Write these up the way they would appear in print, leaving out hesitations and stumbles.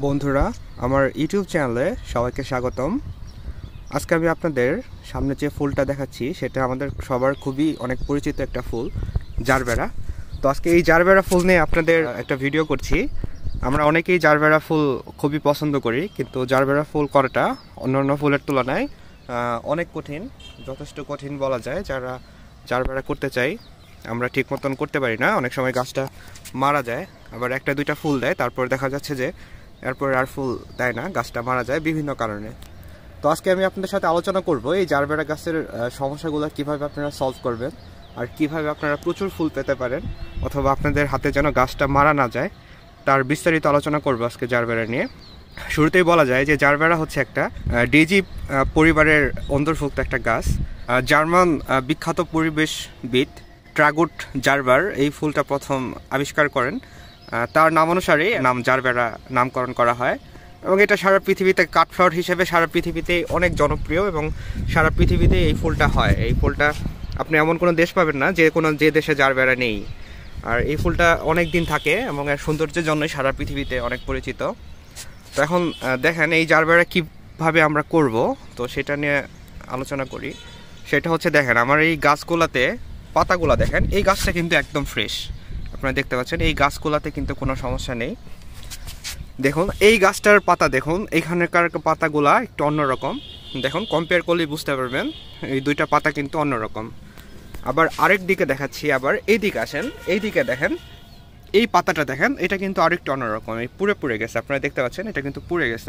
বন্ধুরা আমার ইউটিউব চ্যানেলে সবাইকে স্বাগতম। আজকে আমি আপনাদের সামনে যে ফুলটা দেখাচ্ছি সেটা আমাদের সবার খুবই অনেক পরিচিত একটা ফুল, জারবেরা। তো আজকে এই জারবেরা ফুল নিয়ে আপনাদের একটা ভিডিও করছি। আমরা অনেকেই জারবেরা ফুল খুবই পছন্দ করি, কিন্তু জারবেরা ফুল করাটা অন্যান্য ফুলের তুলনায় অনেক কঠিন, যথেষ্ট কঠিন বলা যায়। যারা জারবেরা করতে চাই আমরা ঠিক মতন করতে পারি না, অনেক সময় গাছটা মারা যায়, আবার একটা দুইটা ফুল দেয়, তারপর দেখা যাচ্ছে যে এরপর আর ফুল দেয় না, গাছটা মারা যায় বিভিন্ন কারণে। তো আজকে আমি আপনাদের সাথে আলোচনা করব এই জারবেরা গাছের সমস্যাগুলো কিভাবে আপনারা সলভ করবেন আর কিভাবে আপনারা প্রচুর ফুল পেতে পারেন, অথবা আপনাদের হাতে যেন গাছটা মারা না যায়, তার বিস্তারিত আলোচনা করব আজকে জারবেরা নিয়ে। শুরুতেই বলা যায় যে জারবেরা হচ্ছে একটা ডেজি পরিবারের অন্তর্ভুক্ত একটা গাছ। জার্মান বিখ্যাত পরিবেশবিদ ট্রাগুট জারবার এই ফুলটা প্রথম আবিষ্কার করেন। তার নাম অনুসারে নাম জারবেরা নামকরণ করা হয়, এবং এটা সারা পৃথিবীতে কাঠফ্লাওয়ার হিসেবে সারা পৃথিবীতে অনেক জনপ্রিয়, এবং সারা পৃথিবীতে এই ফুলটা হয়। এই ফুলটা আপনি এমন কোনো দেশ পাবেন না যে দেশে জারবেরা নেই। আর এই ফুলটা অনেক দিন থাকে এবং এর সৌন্দর্যের জন্যই সারা পৃথিবীতে অনেক পরিচিত। তো এখন দেখেন এই জারবেরা কীভাবে আমরা করব, তো সেটা নিয়ে আলোচনা করি। সেটা হচ্ছে দেখেন আমার এই গাছগুলাতে পাতাগুলা দেখেন, এই গাছটা কিন্তু একদম ফ্রেশ, আপনারা দেখতে পাচ্ছেন এই গাছগুলাতে কিন্তু কোনো সমস্যা নেই। দেখুন এই গাছটার পাতা দেখুন, এইখানকার পাতাগুলা একটু অন্যরকম, দেখুন কম্পেয়ার করলে বুঝতে পারবেন এই দুইটা পাতা কিন্তু অন্যরকম। আবার আরেক দিকে দেখাচ্ছি, আবার এই দিকে আসেন, এই দিকে দেখেন এই পাতাটা দেখেন, এটা কিন্তু আরেকটু অন্যরকম, এই পুড়ে গেছে, আপনারা দেখতে পাচ্ছেন এটা কিন্তু পুড়ে গেছে।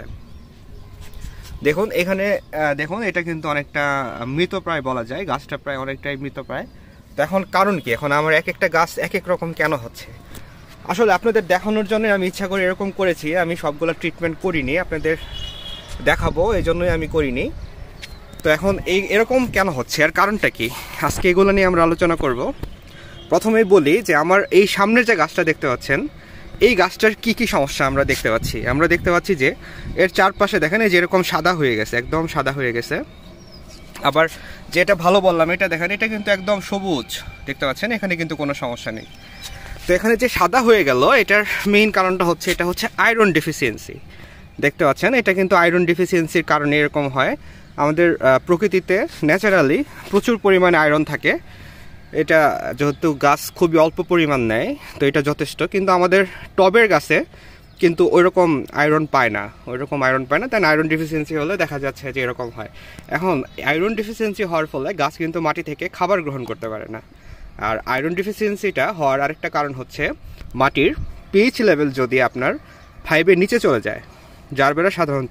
দেখুন এখানে দেখুন এটা কিন্তু অনেকটা মৃতপ্রায় বলা যায়, গাছটা প্রায় অনেকটাই মৃতপ্রায়। তো এখন কারণ কি, এখন আমার এক একটা গাছ এক এক রকম কেন হচ্ছে? আসলে আপনাদের দেখানোর জন্য আমি ইচ্ছা করে এরকম করেছি, আমি সবগুলো ট্রিটমেন্ট করিনি, আপনাদের দেখাবো এই জন্যই আমি করিনি। তো এখন এরকম কেন হচ্ছে আর কারণটা কি, আজকে এগুলো নিয়ে আমরা আলোচনা করব। প্রথমেই বলি যে আমার এই সামনের যে গাছটা দেখতে পাচ্ছেন, এই গাছটার কি কি সমস্যা আমরা দেখতে পাচ্ছি। আমরা দেখতে পাচ্ছি যে এর চারপাশে দেখেন এই যেরকম সাদা হয়ে গেছে, একদম সাদা হয়ে গেছে। আবার যেটা ভালো বললাম এটা দেখেন, এটা কিন্তু একদম সবুজ, দেখতে পাচ্ছেন এখানে কিন্তু কোনো সমস্যা নেই। তো এখানে যে সাদা হয়ে গেল এটার মেইন কারণটা হচ্ছে এটা হচ্ছে আয়রন ডেফিসিয়েন্সি। দেখতে পাচ্ছেন এটা কিন্তু আয়রন ডেফিসিয়েন্সির কারণে এরকম হয়। আমাদের প্রকৃতিতে ন্যাচারালি প্রচুর পরিমাণে আয়রন থাকে, এটা যেহেতু গাছ খুবই অল্প পরিমাণ নেয় তো এটা যথেষ্ট, কিন্তু আমাদের টবের গাছে কিন্তু ওইরকম আয়রন পায় না, তাই আয়রন ডেফিসিয়েন্সি হলে দেখা যাচ্ছে যে এরকম হয়। এখন আয়রন ডেফিসিয়েন্সি হওয়ার ফলে গাছ কিন্তু মাটি থেকে খাবার গ্রহণ করতে পারে না। আর আয়রন ডেফিসিয়েন্সিটা হওয়ার আরেকটা কারণ হচ্ছে মাটির পিএইচ লেভেল যদি আপনার 5-এর নিচে চলে যায়, জারবেরা সাধারণত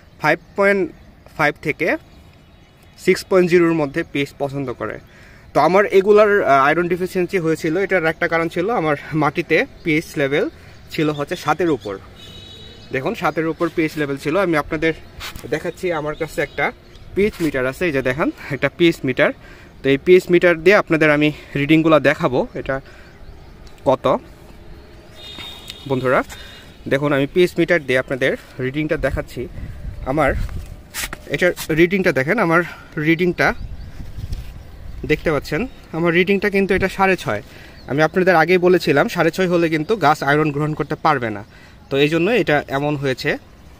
5.5 থেকে 6.0-র মধ্যে পিএইচ পছন্দ করে। তো আমার এগুলার আয়রন ডেফিসিয়েন্সি হয়েছিল, এটার একটা কারণ ছিল আমার মাটিতে পিএইচ লেভেল ছিল হচ্ছে 7-এর উপর। দেখুন 7-এর উপর পিএইচ লেভেল ছিল। আমি আপনাদের দেখাচ্ছি, আমার কাছে একটা পিএইচ মিটার আছে, এই যে দেখেন একটা পিএইচ মিটার। তো এই পিএইচ মিটার দিয়ে আপনাদের আমি রিডিংগুলো দেখাবো এটা কত। বন্ধুরা দেখুন আমি পিএইচ মিটার দিয়ে আপনাদের রিডিংটা দেখাচ্ছি। আমার এটার রিডিংটা দেখেন, আমার রিডিংটা দেখতে পাচ্ছেন, আমার রিডিংটা কিন্তু এটা 6.5। আমি আপনাদের আগেই বলেছিলাম 6.5 হলে কিন্তু গাছ আয়রন গ্রহণ করতে পারবে না, তো এই জন্য এটা এমন হয়েছে।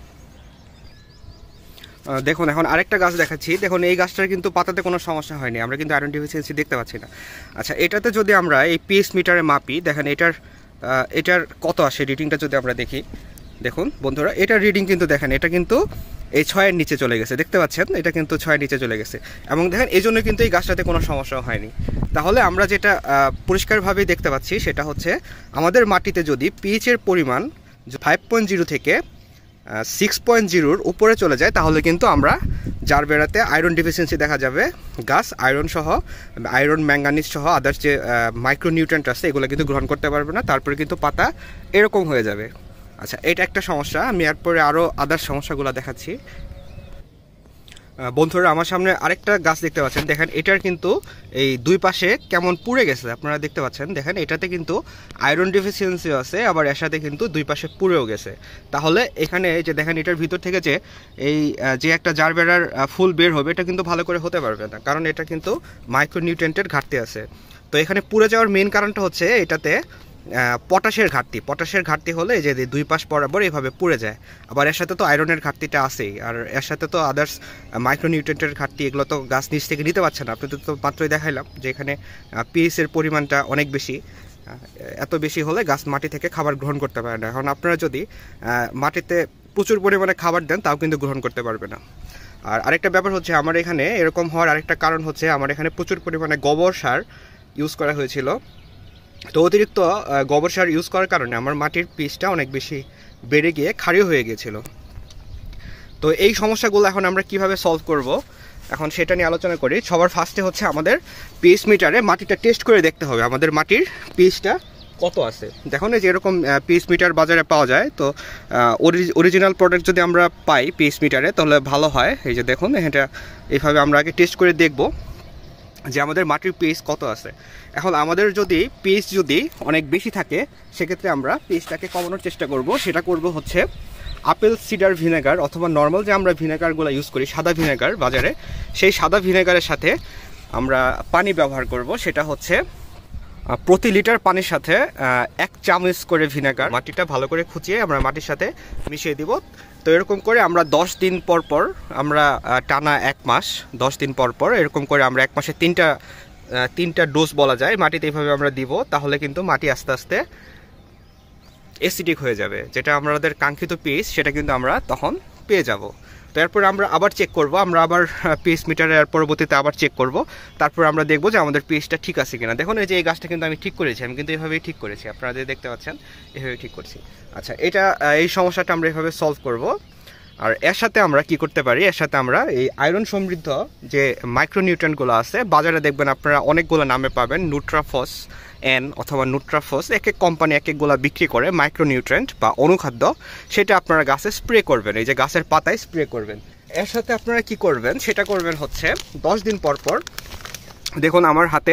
দেখুন এখন আরেকটা গাছ দেখাচ্ছি, দেখুন এই গাছটার কিন্তু পাতাতে কোনো সমস্যা হয়নি, আমরা কিন্তু আয়রন ডেফিসিয়েন্সি দেখতে পাচ্ছি না। আচ্ছা এটাতে যদি আমরা এই পিএইচ মিটারে মাপি, দেখেন এটার কত আসে রিডিংটা যদি আমরা দেখি, দেখুন বন্ধুরা এটার রিডিং কিন্তু দেখেন এটা কিন্তু এই 6-এর নিচে চলে গেছে, দেখতে পাচ্ছেন এটা কিন্তু 6-এর নিচে চলে গেছে, এবং দেখেন এই জন্য কিন্তু এই গাছটাতে কোনো সমস্যা হয়নি। তাহলে আমরা যেটা পরিষ্কারভাবেই দেখতে পাচ্ছি সেটা হচ্ছে আমাদের মাটিতে যদি পিএইচের পরিমাণ 5.0 থেকে 6.0-র উপরে চলে যায়, তাহলে কিন্তু আমরা জারবেরাতে আয়রন ডেফিসিয়েন্সি দেখা যাবে। গাছ আয়রন ম্যাঙ্গানিজ সহ আদার্স যে মাইক্রোনিউট্রিয়েন্ট আছে এগুলো কিন্তু গ্রহণ করতে পারবে না, তারপরে কিন্তু পাতা এরকম হয়ে যাবে। আচ্ছা এটা একটা সমস্যা, আমি এরপরে আরও আদার্স সমস্যাগুলো দেখাচ্ছি। বন্ধুরা আমার সামনে আরেকটা গাছ দেখতে পাচ্ছেন, দেখেন এটার কিন্তু এই দুই পাশে কেমন পুড়ে গেছে, আপনারা দেখতে পাচ্ছেন দেখেন এটাতে কিন্তু আয়রন ডেফিসিয়েন্সি আছে, আবার এর সাথে কিন্তু দুই পাশে পুড়েও গেছে। তাহলে এখানে যে দেখেন এটার ভিতর থেকে যে একটা জারবেরার ফুল বের হবে এটা কিন্তু ভালো করে হতে পারবে না, কারণ এটা কিন্তু মাইক্রোনিউট্রিয়েন্টের ঘাটতি আছে। তো এখানে পুড়ে যাওয়ার মেইন কারণটা হচ্ছে এটাতে পটাশের ঘাটতি হলে যে দুই পাশ বরাবর এইভাবে পুড়ে যায়। আবার এর সাথে তো আয়রনের ঘাটতিটা আছেই, আর এর সাথে তো আদার্স মাইক্রোনিউট্রিয়েন্টের ঘাটতি, এগুলো তো গাছ নিচ থেকে নিতে পারছে না। আপনাদের তো মাত্রই দেখাইলাম যে এখানে পিএইচের পরিমাণটা অনেক বেশি, এত বেশি হলে গাছ মাটি থেকে খাবার গ্রহণ করতে পারে না। এখন আপনারা যদি মাটিতে প্রচুর পরিমাণে খাবার দেন তাও কিন্তু গ্রহণ করতে পারবে না। আর আরেকটা ব্যাপার হচ্ছে, আমার এখানে এরকম হওয়ার আরেকটা কারণ হচ্ছে আমার এখানে প্রচুর পরিমাণে গোবর সার ইউজ করা হয়েছিল। তো অতিরিক্ত গোবর সার ইউজ করার কারণে আমার মাটির পিএইচটা অনেক বেশি বেড়ে গিয়ে ক্ষারীয় হয়ে গিয়েছিল। তো এই সমস্যাগুলো এখন আমরা কিভাবে সলভ করব, এখন সেটা নিয়ে আলোচনা করি। সবার ফার্স্টে হচ্ছে আমাদের পিএইচ মিটারে মাটিটা টেস্ট করে দেখতে হবে আমাদের মাটির পিএইচটা কত আছে। দেখুন এই যে এরকম পিএইচ মিটার বাজারে পাওয়া যায়। তো অরিজিনাল প্রোডাক্ট যদি আমরা পাই পিএইচ মিটারে তাহলে ভালো হয়। এই যে দেখুন এটা এইভাবে আমরা আগে টেস্ট করে দেখব যে আমাদের মাটির পিএইচ কত আছে। এখন আমাদের যদি পিএইচ যদি অনেক বেশি থাকে সেক্ষেত্রে আমরা পিএইচটাকে কমানোর চেষ্টা করব। সেটা করব হচ্ছে আপেল সিডার ভিনেগার অথবা নর্মাল যে আমরা ভিনেগারগুলো ইউজ করি, সাদা ভিনেগার বাজারে, সেই সাদা ভিনেগারের সাথে আমরা পানি ব্যবহার করব। সেটা হচ্ছে প্রতি লিটার পানির সাথে 1 চামচ করে ভিনেগার মাটিটা ভালো করে খুঁচিয়ে আমরা মাটির সাথে মিশিয়ে দিব। তো এরকম করে আমরা 10 দিন পর পর, আমরা টানা 1 মাস 10 দিন পর পর এরকম করে আমরা 1 মাসে 3টা ডোজ বলা যায় মাটিতে এইভাবে আমরা দিব। তাহলে কিন্তু মাটি আস্তে আস্তে অ্যাসিডিক হয়ে যাবে, যেটা আমাদের কাঙ্ক্ষিত পিএইচ সেটা কিন্তু আমরা তখন পেয়ে যাব। তো এরপর আমরা আবার চেক করব, আমরা আবার পিএইচ মিটারের পরবর্তীতে আবার চেক করব। তারপর আমরা দেখব যে আমাদের পিএইচটা ঠিক আছে কিনা। দেখুন এই যে এই গাছটা কিন্তু আমি ঠিক করেছি, আমি কিন্তু এইভাবেই ঠিক করেছি, আপনারা যে দেখতে পাচ্ছেন এইভাবেই ঠিক করছি। আচ্ছা, এই সমস্যাটা আমরা এইভাবে সলভ করব। আর এর সাথে আমরা কি করতে পারি, এর সাথে আমরা এই আয়রন সমৃদ্ধ যে মাইক্রোনিউট্রিয়েন্টগুলো আছে বাজারে দেখবেন আপনারা অনেকগুলো নামে পাবেন, নিউট্রাফস এন অথবা নিউট্রাফস, এক এক কোম্পানি এক একগুলো বিক্রি করে মাইক্রোনিউট্রিয়েন্ট বা অনুখাদ্য, সেটা আপনারা গাছে স্প্রে করবেন, এই যে গাছের পাতায় স্প্রে করবেন। এর সাথে আপনারা কি করবেন, সেটা করবেন হচ্ছে 10 দিন পর পর। দেখুন আমার হাতে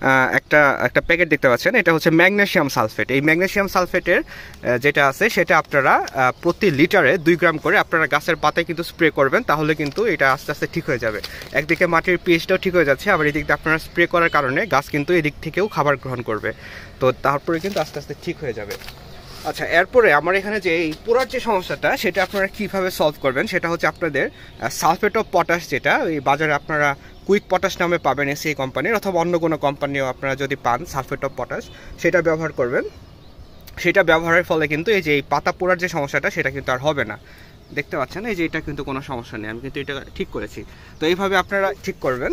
একটা প্যাকেট দেখতে পাচ্ছেন, এটা হচ্ছে ম্যাগনেসিয়াম সালফেট। এই ম্যাগনেসিয়াম সালফেটের যেটা আছে সেটা আপনারা প্রতি লিটারে 2 গ্রাম করে আপনারা গাছের পাতায় কিন্তু স্প্রে করবেন। তাহলে কিন্তু এটা আস্তে আস্তে ঠিক হয়ে যাবে। একদিকে মাটির পিএইচটাও ঠিক হয়ে যাচ্ছে, আবার এদিক দিয়ে আপনারা স্প্রে করার কারণে গাছ কিন্তু এদিক থেকেও খাবার গ্রহণ করবে। তো তারপরে কিন্তু আস্তে আস্তে ঠিক হয়ে যাবে। আচ্ছা, এরপরে আমার এখানে যে এই পোড়ার যে সমস্যাটা সেটা আপনারা কীভাবে সলভ করবেন, সেটা হচ্ছে আপনাদের সালফেট অফ পটাশ, যেটা এই বাজারে আপনারা কুইক পটাশ নামে পাবেন এসি কোম্পানির, অথবা অন্য কোনো কোম্পানিও আপনারা যদি পান সালফেট অফ পটাশ, সেটা ব্যবহার করবেন। সেটা ব্যবহারের ফলে কিন্তু এই যে এই পাতা পোড়ার যে সমস্যাটা সেটা কিন্তু আর হবে না। দেখতে পাচ্ছেন এই যে এটা কিন্তু কোনো সমস্যা নেই, আমি কিন্তু এটা ঠিক করেছি। তো এইভাবে আপনারা ঠিক করবেন।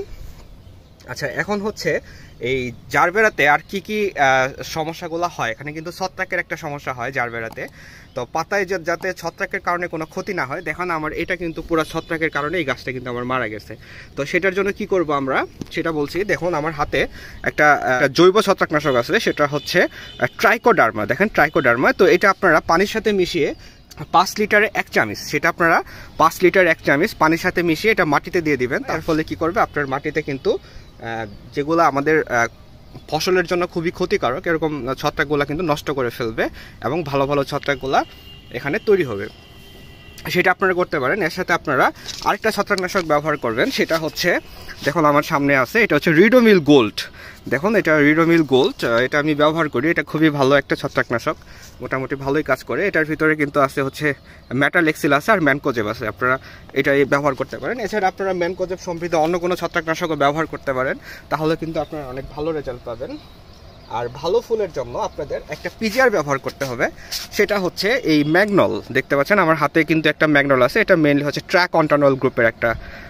আচ্ছা, এখন হচ্ছে এই জারবেরাতে আর কি সমস্যাগুলো হয়, এখানে কিন্তু ছত্রাকের একটা সমস্যা হয় জারবেরাতে। তো পাতায় যাতে ছত্রাকের কারণে কোনো ক্ষতি না হয়, দেখুন আমার এটা কিন্তু পুরো ছত্রাকের কারণে এই গাছটা কিন্তু আমার মারা গেছে। তো সেটার জন্য কি করব আমরা সেটা বলছি। দেখুন আমার হাতে একটা জৈব ছত্রাকনাশক আছে, সেটা হচ্ছে ট্রাইকোডার্মা। দেখেন ট্রাইকোডার্মা, তো এটা আপনারা পানির সাথে মিশিয়ে 5 লিটারে 1 চামচ, সেটা আপনারা 5 লিটার 1 চামচ পানির সাথে মিশিয়ে এটা মাটিতে দিয়ে দিবেন। তার ফলে কি করবে, আপনার মাটিতে কিন্তু যেগুলো আমাদের ফসলের জন্য খুবই ক্ষতিকারক এরকম ছত্রাকগুলো কিন্তু নষ্ট করে ফেলবে এবং ভালো ভালো ছত্রাকগুলো এখানে তৈরি হবে, সেটা আপনারা করতে পারেন। এর সাথে আপনারা আরেকটা ছত্রাকনাশক ব্যবহার করবেন, সেটা হচ্ছে দেখুন আমার সামনে আছে, এটা হচ্ছে রিডোমিল গোল্ড। দেখুন এটা রিডোমিল গোল্ড, এটা আমি ব্যবহার করি, এটা খুবই ভালো একটা ছত্রাকনাশক, মোটামুটি ভালোই কাজ করে। এটার ভিতরে কিন্তু আছে হচ্ছে ম্যাটালেক্সিল আছে আর ম্যানকোজেব আছে, আপনারা এটাই ব্যবহার করতে পারেন। এছাড়া আপনারা ম্যানকোজেব সমৃদ্ধ অন্য কোনো ছত্রাকনাশকও ব্যবহার করতে পারেন, তাহলে কিন্তু আপনারা অনেক ভালো রেজাল্ট পাবেন। আর ভালো ফুলের জন্য আপনাদের একটা পিজিআর ব্যবহার করতে হবে, সেটা হচ্ছে এই ম্যাগনল। দেখতে পাচ্ছেন আমার হাতে কিন্তু একটা ম্যাগনল আছে, এটা মেইনলি হচ্ছে ট্রাকন্টানল গ্রুপের একটা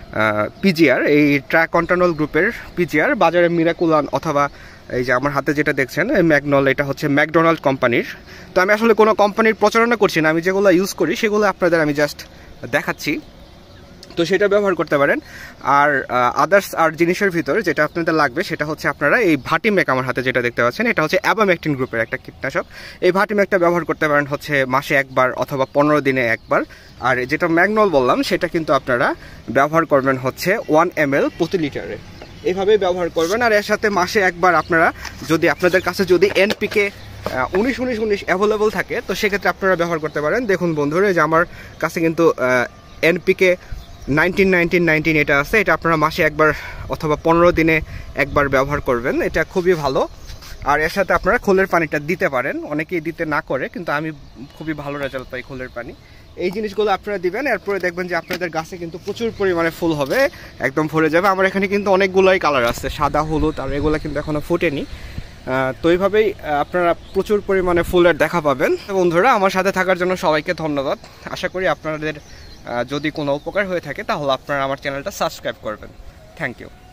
পিজিআর। এই ট্রাকন্টানল গ্রুপের পিজিআর বাজারে মিরাকুলান অথবা এই যে আমার হাতে যেটা দেখছেন এই ম্যাগনল, এটা হচ্ছে ম্যাকডোনাল্ড কোম্পানির। তো আমি আসলে কোনো কোম্পানির প্রচারণা করছি না, আমি যেগুলো ইউজ করি সেগুলো আপনাদের আমি জাস্ট দেখাচ্ছি। তো সেটা ব্যবহার করতে পারেন। আর আদার্স আর জিনিসের ভিতরে যেটা আপনাদের লাগবে সেটা হচ্ছে আপনারা এই ভাটিমেক, আমার হাতে যেটা দেখতে পাচ্ছেন এটা হচ্ছে অ্যাবামেকটিন গ্রুপের একটা কীটনাশক। এই ভাটিমেকটা ব্যবহার করতে পারেন হচ্ছে মাসে 1 বার অথবা 15 দিনে 1 বার। আর যেটা ম্যাগনল বললাম সেটা কিন্তু আপনারা ব্যবহার করবেন হচ্ছে 1 ml প্রতি লিটারে, এইভাবেই ব্যবহার করবেন। আর এর সাথে মাসে 1 বার আপনারা যদি আপনাদের কাছে যদি NPK 19-19-19 অ্যাভেলেবল থাকে তো সেক্ষেত্রে আপনারা ব্যবহার করতে পারেন। দেখুন বন্ধুরা, যে আমার কাছে কিন্তু NPK 19-19-19 এটা আছে, এটা আপনারা মাসে 1 বার অথবা 15 দিনে 1 বার ব্যবহার করবেন, এটা খুবই ভালো। আর এর সাথে আপনারা খোলের পানিটা দিতে পারেন, অনেকেই দিতে না করে, কিন্তু আমি খুবই ভালো রেজাল্ট পাই খোলের পানি। এই জিনিসগুলো আপনারা দিবেন, এরপরে দেখবেন যে আপনাদের গাছে কিন্তু প্রচুর পরিমাণে ফুল হবে, একদম ভরে যাবে। আমার এখানে কিন্তু অনেকগুলোই কালার আছে, সাদা, হলুদ, আর এগুলো কিন্তু এখনও ফুটেনি। তো এইভাবেই আপনারা প্রচুর পরিমাণে ফুলের দেখা পাবেন। বন্ধুরা, আমার সাথে থাকার জন্য সবাইকে ধন্যবাদ। আশা করি আপনাদের যদি কোনো উপকার হয়ে থাকে তাহলে আপনারা আমার চ্যানেলটা সাবস্ক্রাইব করবেন। Thank you.